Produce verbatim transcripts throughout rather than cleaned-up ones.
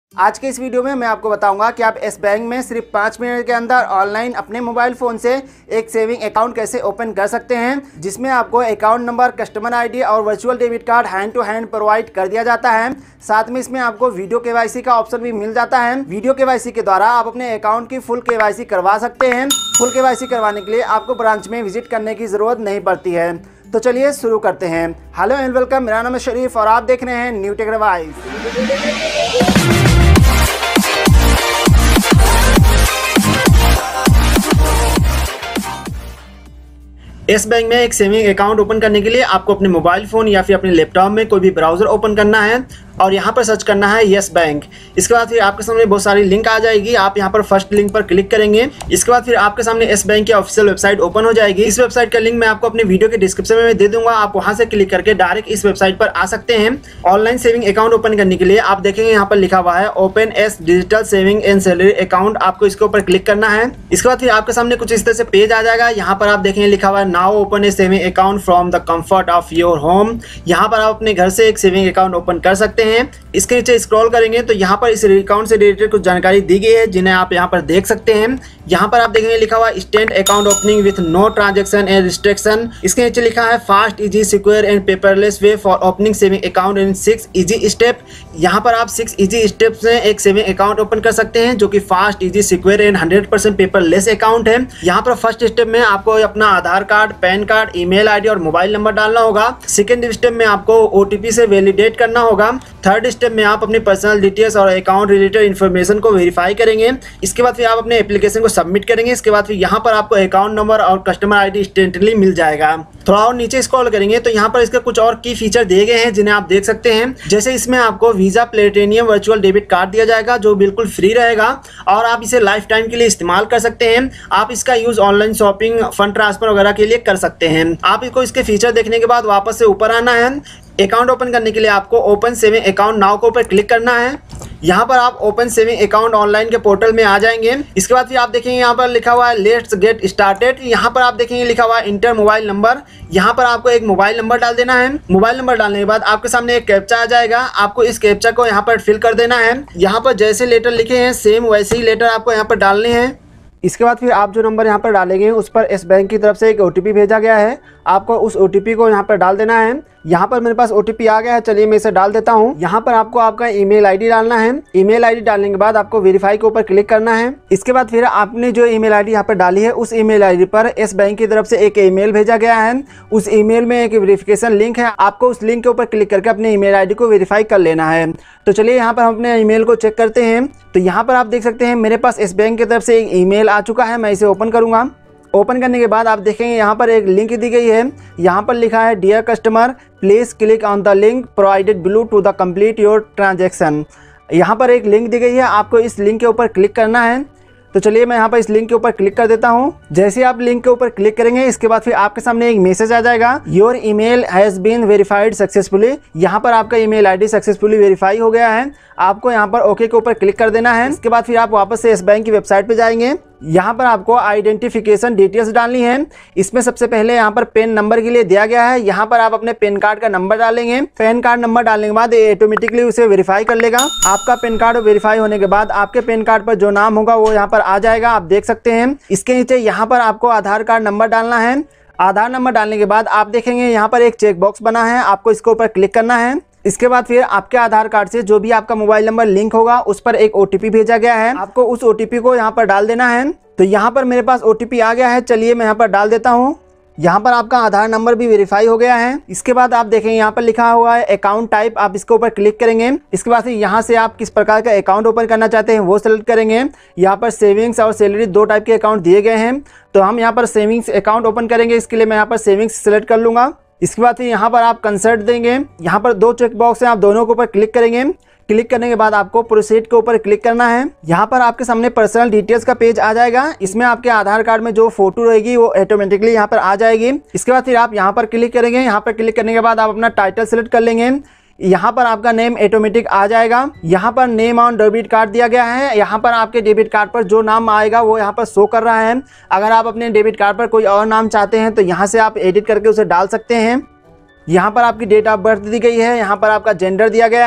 आज के इस वीडियो में मैं आपको बताऊंगा कि आप एस बैंक में सिर्फ पाँच मिनट के अंदर ऑनलाइन अपने मोबाइल फ़ोन से एक सेविंग अकाउंट कैसे ओपन कर सकते हैं, जिसमें आपको अकाउंट नंबर, कस्टमर आईडी और virtual debit card hand to hand provide कर दिया जाता है। साथ में इसमें आपको वीडियो केवाईसी का ऑप्शन भी मिल जाता है। वीडियो केवाईसी के द्वारा आप अपने अकाउंट की फुल केवाईसी करवा सकते हैं। फुल केवाईसी करवाने के लिए आपको ब्रांच में विजिट करने की ज़रूरत नहीं पड़ती है। तो चलिए शुरू करते हैं। हेलो एंड वेलकम, मेरा नाम है शरीफ और आप देख रहे हैं new tech advice. Yes bank में एक सेविंग अकाउंट ओपन करने के लिए आपको अपने मोबाइल फ़ोन या फिर अपने लैपटॉप में कोई भी ब्राउज़र ओपन करना है और यहाँ पर सर्च करना है येस बैंक। इसके बाद फिर आपके सामने बहुत सारी लिंक आ जाएगी। आप यहाँ पर फर्स्ट लिंक पर क्लिक करेंगे। इसके बाद फिर आपके सामने एस बैंक की ऑफिशियल वेबसाइट ओपन हो जाएगी। इस वेबसाइट का लिंक मैं आपको अपने वीडियो के डिस्क्रिप्शन में दे दूंगा। आप वहाँ से क्लिक करके डायरेक्ट इस वेबसाइट पर आ सकते हैं। ऑनलाइन सेविंग अकाउंट ओपन करने के लिए आप देखेंगे यहाँ पर लिखा हुआ है open Yes digital saving and salary account. आपको इसके ऊपर क्लिक करना है। इसके बाद फिर आपके सामने कुछ इस तरह से पेज आ जाएगा। यहाँ पर आप देखेंगे लिखा हुआ है now open a saving account from the comfort of your home. यहाँ पर आप अपने घर से एक सेविंग अकाउंट ओपन कर सकते हैं। इसके नीचे स्क्रॉल करेंगे तो यहाँ पर इस अकाउंट से रिलेटेड कुछ जानकारी दी गई है, जिन्हें आप यहाँ पर देख सकते हैं। यहाँ पर आप देखेंगे लिखा हुआ instant account opening with no transaction and restriction. इसके नीचे लिखा है fast, easy, secure and paperless way for opening saving account in six easy step. यहाँ पर आप सिक्स इजी स्टेप से एक सेविंग अकाउंट ओपन कर सकते हैं, जो कि fast, easy, secure and hundred percent paperless account है। यहाँ पर फर्स्ट स्टेप में आपको अपना Aadhaar card, PAN card, email ID और मोबाइल नंबर डालना होगा। सेकेंड स्टेप में आपको ओटीपी से वैलिडेट करना होगा। थर्ड स्टेप में आप अपनी पर्सनल डिटेल्स और अकाउंट रिलेटेड इन्फॉर्मेशन को वेरीफाई करेंगे। इसके बाद फिर आप अपने एप्लीकेशन को सबमिट करेंगे। इसके बाद फिर यहाँ पर आपको अकाउंट नंबर और कस्टमर आईडी इंस्टेंटली मिल जाएगा। थोड़ा और नीचे स्क्रॉल करेंगे तो यहाँ पर इसके कुछ और की फीचर दिए गए हैं, जिन्हें आप देख सकते हैं। जैसे इसमें आपको Visa platinum virtual debit card दिया जाएगा, जो बिल्कुल फ्री रहेगा और आप इसे लाइफ टाइम के लिए इस्तेमाल कर सकते हैं। आप इसका use online shopping, fund transfer वगैरह के लिए कर सकते हैं। आप इसको इसके फीचर देखने के बाद वापस से ऊपर आना है। अकाउंट ओपन करने के लिए आपको ओपन सेविंग अकाउंट नाउ के ऊपर क्लिक करना है। यहाँ पर आप ओपन सेविंग अकाउंट ऑनलाइन के पोर्टल में आ जाएंगे। इसके बाद फिर आप देखेंगे यहाँ पर लिखा हुआ है लेट्स गेट स्टार्टेड। यहाँ पर आप देखेंगे लिखा हुआ है इंटर मोबाइल नंबर। यहाँ पर आपको एक मोबाइल नंबर डाल देना है। मोबाइल नंबर डालने के बाद आपके सामने एक कैप्चा आ जाएगा। आपको इस कैप्चा को यहाँ पर फिल कर देना है। यहाँ पर जैसे लेटर लिखे हैं सेम वैसे ही लेटर आपको यहाँ पर डालने हैं। इसके बाद फिर आप जो नंबर यहाँ पर डालेंगे उस पर एस बैंक की तरफ से एक ओटीपी भेजा गया है। आपको उस ओटीपी को यहाँ पर डाल देना है। यहाँ पर मेरे पास ओटीपी आ गया है, चलिए मैं इसे डाल देता हूँ। यहाँ पर आपको आपका ईमेल आईडी डालना है। ईमेल आईडी डालने के बाद आपको वेरीफाई के ऊपर क्लिक करना है। इसके बाद फिर आपने जो ईमेल आईडी यहाँ पर डाली है उस ईमेल आईडी पर एस बैंक की तरफ से एक ईमेल भेजा गया है। उस ईमेल में एक वेरिफिकेशन लिंक है। आपको उस लिंक के ऊपर क्लिक करके अपने ईमेल आईडी को वेरीफाई कर लेना है। तो चलिए यहाँ पर हम अपने ईमेल को चेक करते हैं। तो यहाँ पर आप देख सकते हैं मेरे पास एस बैंक की तरफ से एक ईमेल आ चुका है। मैं इसे ओपन करूँगा। ओपन करने के बाद आप देखेंगे यहाँ पर एक लिंक दी गई है। यहाँ पर लिखा है dear customer please click on the link provided below to the complete your transaction. यहाँ पर एक लिंक दी गई है, आपको इस लिंक के ऊपर क्लिक करना है। तो चलिए मैं यहाँ पर इस लिंक के ऊपर क्लिक कर देता हूँ। जैसे आप लिंक के ऊपर क्लिक करेंगे इसके बाद फिर आपके सामने एक मैसेज आ जाएगा your email has been verified successfully. यहाँ पर आपका ईमेल आईडी सक्सेसफुली वेरीफाई हो गया है। आपको यहाँ पर ओके के ऊपर क्लिक कर देना है। इसके बाद फिर आप वापस से एस बैंक की वेबसाइट पे जाएंगे। यहाँ पर आपको आइडेंटिफिकेशन डिटेल्स डालनी है। इसमें सबसे पहले यहाँ पर पेन नंबर के लिए दिया गया है। यहाँ पर आप अपने पेन कार्ड का नंबर डालेंगे। पेन कार्ड नंबर डालने के बाद ये ऑटोमेटिकली उसे वेरीफाई कर लेगा। आपका पेन कार्ड वेरीफाई होने के बाद आपके पेन कार्ड पर जो नाम होगा वो यहाँ पर आ जाएगा, आप देख सकते हैं। इसके नीचे यहाँ पर आपको आधार कार्ड नंबर डालना है। आधार नंबर डालने के बाद आप देखेंगे यहाँ पर एक चेक बॉक्स बना है, आपको इसके ऊपर क्लिक करना है। इसके बाद फिर आपके आधार कार्ड से जो भी आपका मोबाइल नंबर लिंक होगा उस पर एक ओटीपी भेजा गया है। आपको उस ओटीपी को यहाँ पर डाल देना है। तो यहाँ पर मेरे पास ओटीपी आ गया है, चलिए मैं यहाँ पर डाल देता हूँ। यहाँ पर आपका आधार नंबर भी वेरीफाई हो गया है। इसके बाद आप देखेंगे यहाँ पर लिखा हुआ है अकाउंट टाइप, आप इसके ऊपर क्लिक करेंगे। इसके बाद फिर यहाँ से आप किस प्रकार का अकाउंट ओपन करना चाहते हैं वो सेलेक्ट करेंगे। यहाँ पर सेविंग्स और सैलरी दो टाइप के अकाउंट दिए गए हैं, तो हम यहाँ पर सेविंग्स अकाउंट ओपन करेंगे। इसके लिए मैं यहाँ पर सेविंग्स सेलेक्ट कर लूँगा। इसके बाद फिर यहाँ पर आप कंसर्ट देंगे। यहाँ पर दो चेक बॉक्स हैं, आप दोनों के ऊपर क्लिक करेंगे। क्लिक करने के बाद आपको प्रोसीड के ऊपर क्लिक करना है। यहाँ पर आपके सामने पर्सनल डिटेल्स का पेज आ जाएगा। इसमें आपके आधार कार्ड में जो फोटो रहेगी वो ऑटोमेटिकली यहाँ पर आ जाएगी। इसके बाद फिर आप यहाँ पर क्लिक करेंगे। यहाँ पर क्लिक करने के बाद आप अपना टाइटल सेलेक्ट कर लेंगे। यहाँ पर आपका नेम ऑटोमेटिक आ जाएगा। यहाँ पर नेम ऑन डेबिट कार्ड दिया गया है। यहाँ पर आपके डेबिट कार्ड पर जो नाम आएगा वो यहाँ पर शो कर रहा है। अगर आप अपने डेबिट कार्ड पर कोई और नाम चाहते हैं तो यहाँ से आप एडिट करके उसे डाल सकते हैं। यहाँ पर आपकी डेट ऑफ बर्थ दी गई है। यहाँ पर आपका जेंडर दिया गया है।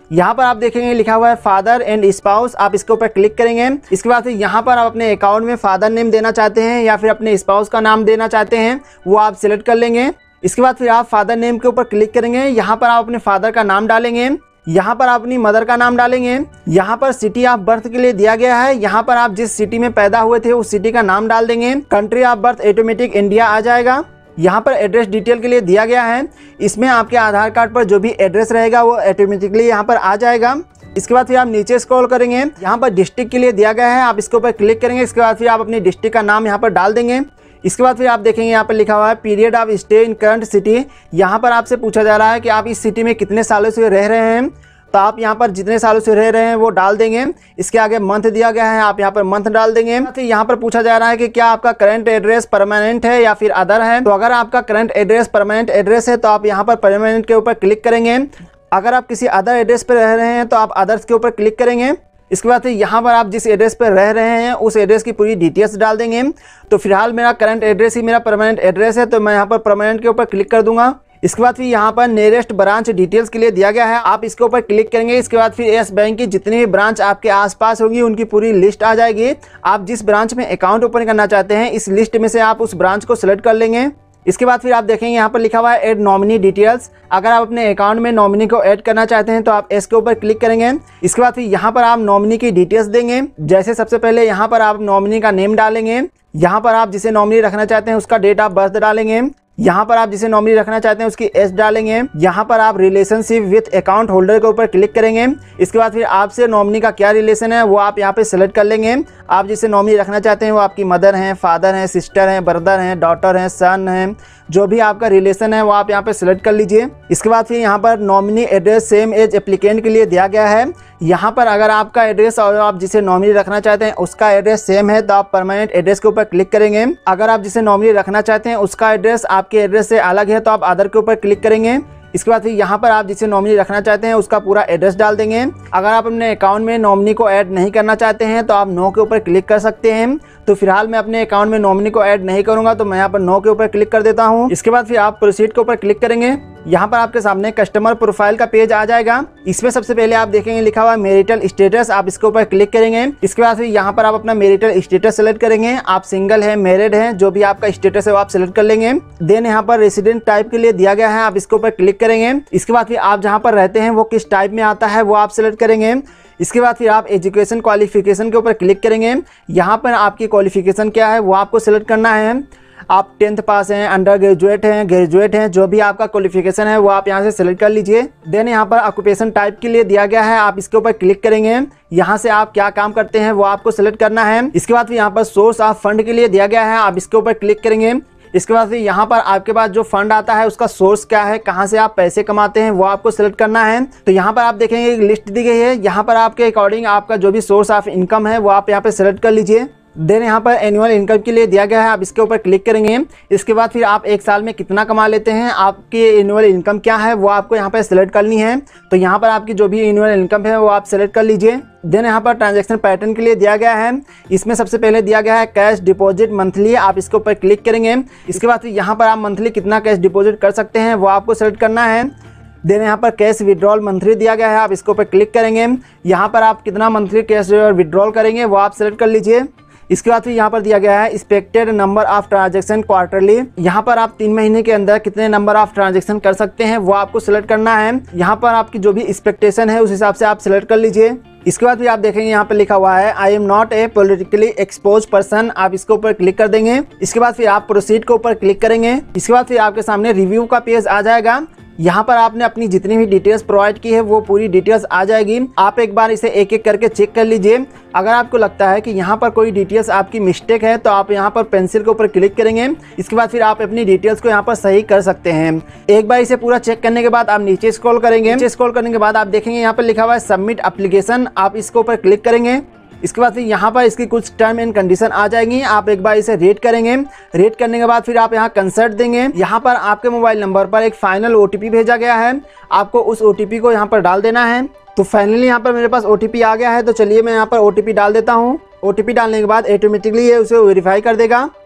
यहाँ पर आप देखेंगे लिखा हुआ है फादर एंड स्पाउस, आप इसके ऊपर क्लिक करेंगे। इसके बाद फिर यहाँ पर आप अपने अकाउंट में फादर नेम देना चाहते हैं या फिर अपने स्पाउस का नाम देना चाहते हैं, वो आप सिलेक्ट कर लेंगे। इसके बाद फिर आप फादर नेम के ऊपर क्लिक करेंगे। यहाँ पर आप अपने फादर का नाम डालेंगे, यहाँ पर आप अपनी मदर का नाम डालेंगे। यहाँ पर सिटी ऑफ बर्थ के लिए दिया गया है, यहाँ पर आप जिस सिटी में पैदा हुए थे उस सिटी का नाम डाल देंगे। Country of birth automatic India आ जाएगा। यहाँ पर एड्रेस डिटेल के लिए दिया गया है, इसमें आपके आधार कार्ड पर जो भी एड्रेस रहेगा वो ऑटोमेटिकली यहाँ पर आ जाएगा। इसके बाद फिर आप नीचे स्क्रॉल करेंगे, यहाँ पर डिस्ट्रिक्ट के लिए दिया गया है, आप इसके ऊपर क्लिक करेंगे। इसके बाद फिर आप अपनी डिस्ट्रिक्ट का नाम यहाँ पर डाल देंगे। इसके बाद फिर आप देखेंगे यहाँ पर लिखा हुआ है period of stay in current city. यहाँ पर आपसे पूछा जा रहा है कि आप इस सिटी में कितने सालों से रह रहे हैं, तो आप यहाँ पर जितने सालों से रह रहे हैं वो डाल देंगे। इसके आगे मंथ दिया गया है, आप यहाँ पर मंथ डाल देंगे। फिर यहाँ पर पूछा जा रहा है कि क्या आपका करंट एड्रेस परमानेंट है या फिर अदर है, तो अगर आपका करंट एड्रेस परमानेंट एड्रेस है तो आप यहाँ पर परमानेंट के ऊपर क्लिक करेंगे। अगर आप किसी अदर एड्रेस पर रह रहे हैं तो आप अदर्स के ऊपर क्लिक करेंगे। इसके बाद फिर यहाँ पर आप जिस एड्रेस पर रह रहे हैं उस एड्रेस की पूरी डिटेल्स डाल देंगे। तो फिलहाल मेरा करंट एड्रेस ही मेरा परमानेंट एड्रेस है, तो मैं यहाँ पर परमानेंट के ऊपर क्लिक कर दूंगा। इसके बाद फिर यहाँ पर नियरेस्ट ब्रांच डिटेल्स के लिए दिया गया है, आप इसके ऊपर क्लिक करेंगे। इसके बाद फिर यस बैंक की जितनी भी ब्रांच आपके आसपास होगी उनकी पूरी लिस्ट आ जाएगी। आप जिस ब्रांच में अकाउंट ओपन करना चाहते हैं इस लिस्ट में से आप उस ब्रांच को सिलेक्ट कर लेंगे। इसके बाद फिर आप देखेंगे यहाँ पर लिखा हुआ है ऐड नॉमिनी डिटेल्स। अगर आप अपने अकाउंट में नॉमिनी को ऐड करना चाहते हैं तो आप एस के ऊपर क्लिक करेंगे। इसके बाद फिर यहाँ पर आप नॉमिनी की डिटेल्स देंगे। जैसे सबसे पहले यहाँ पर आप नॉमिनी का नेम डालेंगे, यहाँ पर आप जिसे नॉमिनी रखना चाहते हैं उसका डेट ऑफ बर्थ डालेंगे, यहाँ पर आप जिसे नॉमिनी रखना चाहते हैं उसकी एज डालेंगे। यहाँ पर आप रिलेशनशिप विथ अकाउंट होल्डर के ऊपर क्लिक करेंगे। इसके बाद फिर आपसे नॉमिनी का क्या रिलेशन है वो आप यहाँ पे सेलेक्ट कर लेंगे। आप जिसे नॉमिनी रखना चाहते हैं वो आपकी मदर हैं, फादर हैं, सिस्टर हैं, ब्रदर हैं, डॉटर हैं, सन हैं, जो भी आपका रिलेशन है वो आप यहाँ पे सिलेक्ट कर लीजिए। इसके बाद फिर यहाँ पर nominee address same as applicant के लिए दिया गया है। यहाँ पर अगर आपका एड्रेस और आप जिसे नॉमिनी रखना चाहते हैं उसका एड्रेस सेम है तो आप परमानेंट एड्रेस के ऊपर क्लिक करेंगे। अगर आप जिसे नॉमिनी रखना चाहते हैं उसका एड्रेस आपके एड्रेस से अलग है तो आप अदर के ऊपर क्लिक करेंगे। इसके बाद फिर यहाँ पर आप जिसे नॉमिनी रखना चाहते हैं उसका पूरा एड्रेस डाल देंगे। अगर आप अपने अकाउंट में नॉमिनी को ऐड नहीं करना चाहते हैं तो आप नो के ऊपर क्लिक कर सकते हैं। तो फिलहाल मैं अपने अकाउंट में नॉमिनी को ऐड नहीं करूंगा तो मैं यहाँ पर नो के ऊपर क्लिक कर देता हूँ। इसके बाद फिर आप प्रोसीड के ऊपर क्लिक करेंगे। यहाँ पर आपके सामने कस्टमर प्रोफाइल का पेज आ जाएगा। इसमें सबसे पहले आप देखेंगे लिखा हुआ मैरिटल स्टेटस, आप इसके ऊपर क्लिक करेंगे। इसके बाद फिर यहाँ पर आप अपना मैरिटल स्टेटस सेलेक्ट करेंगे। आप सिंगल है, मैरिड है, जो भी आपका स्टेटस है वो आप सेलेक्ट कर लेंगे। देन यहाँ पर रेसिडेंट टाइप के लिए दिया गया है, आप इसके ऊपर क्लिक करेंगे। इसके बाद फिर आप जहाँ पर रहते हैं वो किस टाइप में आता है वो आप सेलेक्ट करेंगे। इसके बाद फिर आप एजुकेशन क्वालिफिकेशन के ऊपर क्लिक करेंगे। यहाँ पर आपकी क्वालिफिकेशन क्या है वो आपको सेलेक्ट करना है। आप टेंथ पास हैं, अंडर ग्रेजुएट हैं, ग्रेजुएट हैं, जो भी आपका क्वालिफिकेशन है वो आप यहाँ से सिलेक्ट कर लीजिए। देन यहाँ पर ऑक्यूपेशन टाइप के लिए दिया गया है, आप इसके ऊपर क्लिक करेंगे। यहाँ से आप क्या काम करते हैं वो आपको सिलेक्ट करना है। इसके बाद फिर यहाँ पर सोर्स ऑफ फंड के लिए दिया गया है, आप इसके ऊपर क्लिक करेंगे। इसके बाद फिर यहाँ पर आपके पास जो फंड आता है उसका सोर्स क्या है, कहाँ से आप पैसे कमाते हैं वो आपको सिलेक्ट करना है। तो यहाँ पर आप देखेंगे एक लिस्ट दी गई है, यहाँ पर आपके अकॉर्डिंग आपका जो भी सोर्स ऑफ इनकम है वो आप यहाँ पे सिलेक्ट कर लीजिए। देन यहाँ पर एनुअल इनकम के लिए दिया गया है, आप इसके ऊपर क्लिक करेंगे। इसके बाद फिर आप एक साल में कितना कमा लेते हैं, आपकी एनुअल इनकम क्या है वो आपको यहाँ पर सिलेक्ट करनी है। तो यहाँ पर आपकी जो भी एनुअल इनकम है वो आप सिलेक्ट कर लीजिए। देन यहाँ पर ट्रांजैक्शन पैटर्न के लिए दिया गया है, इसमें सबसे पहले दिया गया है कैश डिपॉजिट मंथली, आप इसके ऊपर क्लिक करेंगे। इसके बाद फिर यहाँ पर आप मंथली कितना कैश डिपॉजिट कर सकते हैं वो आपको सिलेक्ट करना है। देन यहाँ पर कैश विड्रॉल मंथली दिया गया है, आप इसके ऊपर क्लिक करेंगे। यहाँ पर आप कितना मंथली कैश विड्रॉल करेंगे वो आप सिलेक्ट कर लीजिए। इसके बाद फिर यहाँ पर दिया गया है expected number of transaction quarterly, यहाँ पर आप तीन महीने के अंदर कितने नंबर ऑफ ट्रांजैक्शन कर सकते हैं वो आपको सिलेक्ट करना है। यहाँ पर आपकी जो भी एक्सपेक्टेशन है उस हिसाब से आप सिलेक्ट कर लीजिए। इसके बाद फिर आप देखेंगे यहाँ पर लिखा हुआ है I am not a politically expose person, आप इसके ऊपर क्लिक कर देंगे। इसके बाद फिर आप प्रोसीड के ऊपर क्लिक करेंगे। इसके बाद फिर आपके सामने रिव्यू का पेज आ जाएगा, यहाँ पर आपने अपनी जितनी भी डिटेल्स प्रोवाइड की है वो पूरी डिटेल्स आ जाएगी। आप एक बार इसे एक एक करके चेक कर लीजिए। अगर आपको लगता है कि यहाँ पर कोई डिटेल्स आपकी मिस्टेक है तो आप यहाँ पर पेंसिल के ऊपर क्लिक करेंगे। इसके बाद फिर आप अपनी डिटेल्स को यहाँ पर सही कर सकते हैं। एक बार इसे पूरा चेक करने के बाद आप नीचे स्क्रॉल करेंगे। नीचे स्क्रॉल करने के बाद आप देखेंगे यहाँ पर लिखा हुआ है सबमिट एप्लीकेशन, आप इसके ऊपर क्लिक करेंगे। इसके बाद फिर यहाँ पर इसकी कुछ टर्म एंड कंडीशन आ जाएंगी, आप एक बार इसे रेड करेंगे। रेड करने के बाद फिर आप यहाँ कंसर्ट देंगे। यहाँ पर आपके मोबाइल नंबर पर एक फाइनल ओटीपी भेजा गया है, आपको उस ओटीपी को यहाँ पर डाल देना है। तो फाइनली यहाँ पर मेरे पास ओटीपी आ गया है, तो चलिए मैं यहाँ पर ओटीपी डाल देता हूँ। ओटीपी डालने के बाद ऑटोमेटिकली ये उसे वेरीफाई कर देगा।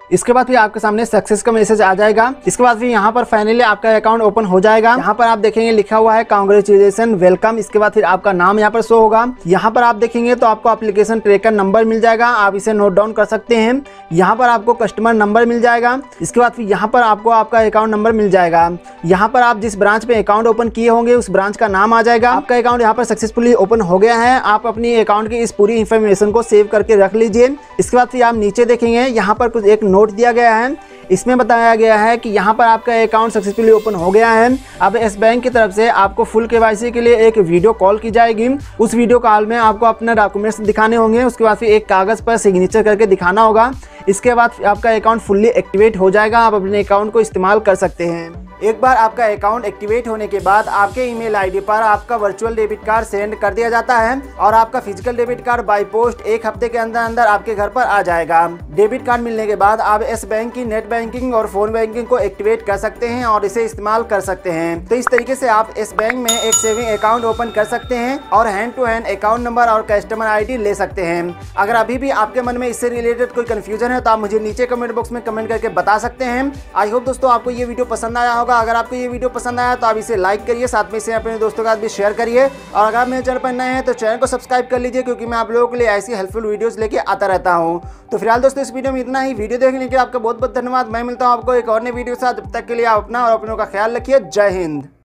इसके बाद फिर आपके सामने सक्सेस का मैसेज आ जाएगा। इसके बाद फिर यहाँ पर फाइनली आपका अकाउंट ओपन हो जाएगा। यहाँ पर आप देखेंगे लिखा हुआ है कांग्रेचुलेशन वेलकम। इसके बाद फिर आपका नाम यहाँ पर शो होगा। यहाँ पर आप देखेंगे तो आपको एप्लीकेशन ट्रैकर नंबर मिल जाएगा, आप इसे नोट डाउन कर सकते हैं। यहाँ पर आपको कस्टमर नंबर मिल जाएगा। इसके बाद फिर यहाँ पर आपको आपका अकाउंट नंबर मिल जाएगा। यहाँ पर आप जिस ब्रांच पे अकाउंट ओपन किए होंगे उस ब्रांच का नाम आ जाएगा। आपका अकाउंट यहाँ पर सक्सेसफुली ओपन हो गया है। आप अपनी अकाउंट की इस पूरी इन्फॉर्मेशन को सेव करके रख लीजिए। इसके बाद फिर आप नीचे देखेंगे यहाँ पर कुछ एक नोट दिया गया है। इसमें बताया गया है कि यहाँ पर आपका अकाउंट सक्सेसफुली ओपन हो गया है। अब यस बैंक की तरफ से आपको फुल केवाईसी के लिए एक वीडियो कॉल की जाएगी। उस वीडियो कॉल में आपको अपने डॉक्यूमेंट्स दिखाने होंगे। उसके बाद फिर एक कागज़ पर सिग्नेचर करके दिखाना होगा। इसके बाद आपका अकाउंट फुल्ली एक्टिवेट हो जाएगा। आप अपने अकाउंट को इस्तेमाल कर सकते हैं। एक बार आपका अकाउंट एक्टिवेट होने के बाद आपके ईमेल आईडी पर आपका वर्चुअल डेबिट कार्ड सेंड कर दिया जाता है और आपका physical debit card by post एक हफ्ते के अंदर अंदर आपके घर पर आ जाएगा। डेबिट कार्ड मिलने के बाद आप यस बैंक की नेट बैंकिंग और फोन बैंकिंग को एक्टिवेट कर सकते हैं और इसे इस्तेमाल कर सकते हैं। तो इस तरीके से आप यस बैंक में एक सेविंग अकाउंट ओपन कर सकते हैं और hand to hand account number और कस्टमर आई डी ले सकते हैं। अगर अभी भी आपके मन में इससे रिलेटेड कोई कंफ्यूजन है तो आप मुझे नीचे कमेंट बॉक्स में कमेंट करके बता सकते हैं। आई होप दोस्तों आपको ये वीडियो पसंद आया होगा। अगर आपको ये वीडियो पसंद आया तो आप इसे लाइक करिए, साथ में इसे अपने दोस्तों के साथ भी शेयर करिए और अगर आप मेरे चैनल पर नए हैं तो चैनल को सब्सक्राइब कर लीजिए, क्योंकि मैं आप लोगों के लिए ऐसी हेल्पफुल वीडियोस लेके आता रहता हूं। तो फिलहाल दोस्तों इस वीडियो में इतना ही। वीडियो देखने के लिए आपका बहुत बहुत धन्यवाद। मैं मिलता हूं आपको एक और नई वीडियो के साथ। जब तक के लिए आप अपना और अपनों का ख्याल रखिए। जय हिंद।